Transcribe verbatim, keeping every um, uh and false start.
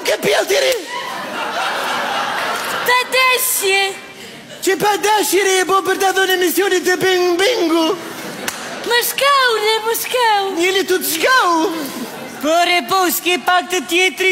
che pieltiri! Te desce! Ce pa descere, può portare un'emissione di bing bingo! Mascau, ne mascau! Ele tudo chegou! Pore, puschi, pacte, tietri,